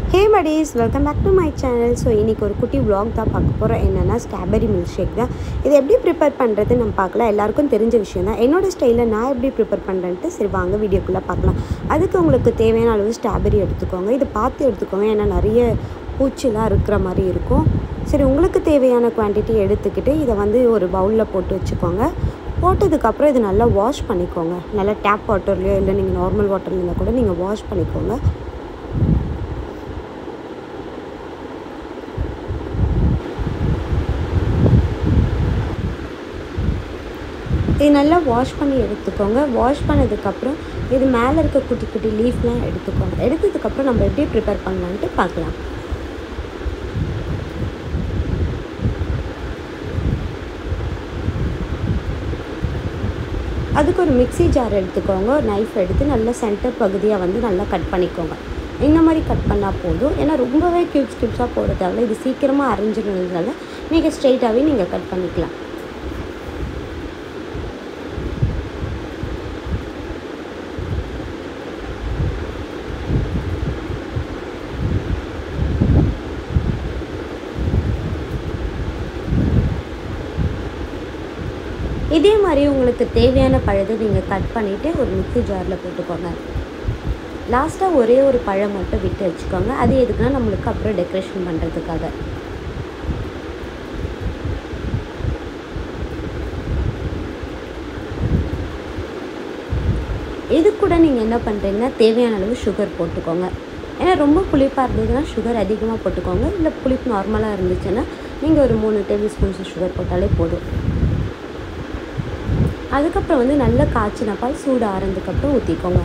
Hey buddies, welcome back to my channel. So இன்னைக்கு ஒரு குட்டி vlog தான் பார்க்க போறோம். என்னன்னா ஸ்ட்ராபெரி milkshake தான். இது எப்படி prepare பண்றது நம்ம பார்க்கலாம். எல்லாருக்கும் தெரிஞ்ச விஷயம் தான். என்னோட ஸ்டைல்ல நான் எப்படி prepare பண்றேன்னு சரி வாங்க வீடியோக்குள்ள பார்க்கலாம். அதுக்கு உங்களுக்கு தேவையான அளவு ஸ்ட்ராபெரி எடுத்துக்கோங்க. இது பார்த்து எடுத்துக்கோங்க. ஏன்னா நிறைய பூச்சிலாம் இருக்கிற மாதிரி இருக்கும். சரி உங்களுக்கு தேவையான குவாண்டிட்டி எடுத்துக்கிட்டு இதை வந்து ஒரு பவுலில் போட்டு வச்சுக்கோங்க. போட்டதுக்கப்புறம் இது நல்லா வாஷ் பண்ணிக்கோங்க. நல்லா டேப் வாட்டர்லையோ இல்லை நீங்கள் நார்மல் வாட்டர்ல இருந்தால் கூட நீங்கள் வாஷ் பண்ணிக்கோங்க. இது நல்லா வாஷ் பண்ணி எடுத்துக்கோங்க. வாஷ் பண்ணதுக்கப்புறம் இது மேலே இருக்க குட்டி குட்டி லீஃப்லாம் எடுத்துக்கோங்க. எடுத்ததுக்கப்புறம் நம்ம எப்படி ப்ரிப்பேர் பண்ணலான்ட்டு பார்க்கலாம். அதுக்கு ஒரு மிக்ஸி ஜார் எடுத்துக்கோங்க. ஒரு நைஃப் எடுத்து நல்லா சென்டர் பகுதியாக வந்து நல்லா கட் பண்ணிக்கோங்க. இந்த மாதிரி கட் பண்ணால் போதும். ஏன்னா ரொம்பவே க்யூப்ஸாக போடுறதால இது சீக்கிரமாக அரைஞ்சிடுறதுனால நீங்கள் ஸ்ட்ரெயிட்டாகவே நீங்கள் கட் பண்ணிக்கலாம். இதே மாதிரி உங்களுக்கு தேவையான பழத்தை நீங்கள் கட் பண்ணிவிட்டு ஒரு மிக்ஸி ஜாரில் போட்டுக்கோங்க. லாஸ்ட்டாக ஒரே ஒரு பழம் மட்டும் விட்டு வச்சுக்கோங்க. அது எதுக்குன்னா நம்மளுக்கு அப்புறம் டெக்கரேஷன் பண்ணுறதுக்காக. இது கூட நீங்கள் என்ன பண்ணுறீங்கன்னா தேவையான அளவு சுகர் போட்டுக்கோங்க. ஏன்னா ரொம்ப புளிப்பாக இருந்ததுன்னா சுகர் அதிகமாக போட்டுக்கோங்க. இல்லை புளிப்பு நார்மலாக இருந்துச்சுன்னா நீங்கள் ஒரு 3 டேபிள் ஸ்பூன்ஸ் சுகர் போட்டாலே போதும். அதுக்கப்புறம் வந்து நல்ல காய்ச்சின பால் சூடு ஆறதுக்கப்புறம் ஊற்றிக்கோங்க.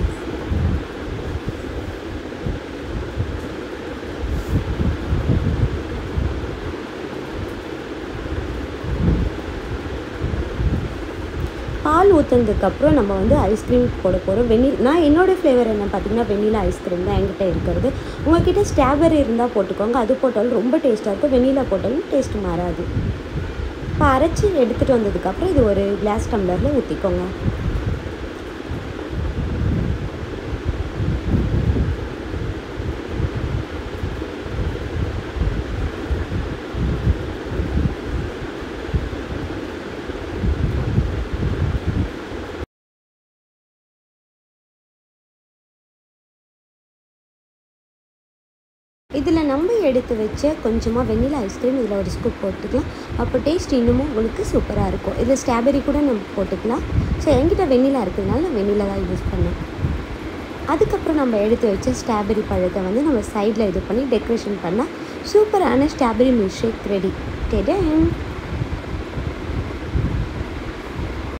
பால் ஊற்றுனதுக்கப்புறம் நம்ம வந்து ஐஸ்கிரீம் போட போகிறோம். நான் என்னோடய ஃப்ளேவர் என்ன பார்த்தீங்கன்னா வெண்ணிலா ஐஸ்கிரீம் தான் என்கிட்ட இருக்கிறது. உங்கள்கிட்ட ஸ்ட்ராபெரி இருந்தால் போட்டுக்கோங்க. அது போட்டாலும் ரொம்ப டேஸ்ட்டாக இருக்கும். வெண்ணிலா போட்டாலும் டேஸ்ட் மாறாது. இப்போ அரைச்சி எடுத்துகிட்டு வந்ததுக்கப்புறம் இது ஒரு கிளாஸ் டம்ளரில் ஊற்றிக்கோங்க. இதில் நம்ம எடுத்து வச்ச கொஞ்சமாக வெண்ணிலா ஐஸ்கிரீம் இதில் ஒரு ஸ்கூப் போட்டுக்கலாம். அப்போ டேஸ்ட் இன்னமும் உங்களுக்கு சூப்பராக இருக்கும். இதில் ஸ்ட்ராபெரி கூட நம்ம போட்டுக்கலாம். ஸோ என்கிட்ட வெண்ணிலா இருக்கிறதுனால நான் வெண்ணிலா தான் யூஸ் பண்ணேன். அதுக்கப்புறம் நம்ம எடுத்து வச்ச ஸ்ட்ராபெரி பழத்தை வந்து நம்ம சைடில் இது பண்ணி டெக்கரேஷன் பண்ணால் சூப்பரான ஸ்ட்ராபெரி மில்க் ஷேக் ரெடி.